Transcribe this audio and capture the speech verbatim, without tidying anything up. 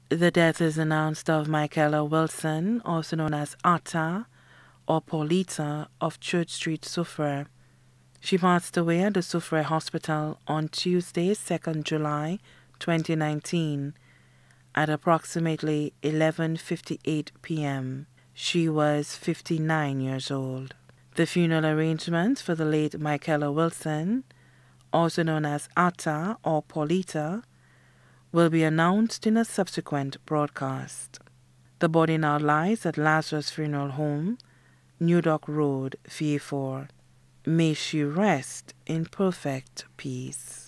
The death is announced of Michaela Wilson, also known as Atta or Paulita of Church Street, Soufrière. She passed away at the Soufrière Hospital on Tuesday, second July twenty nineteen, at approximately eleven fifty-eight p m She was fifty-nine years old. The funeral arrangements for the late Michaela Wilson, also known as Atta or Paulita, will be announced in a subsequent broadcast. The body now lies at Lazarus Funeral Home, New Dock Road, V A four. May she rest in perfect peace.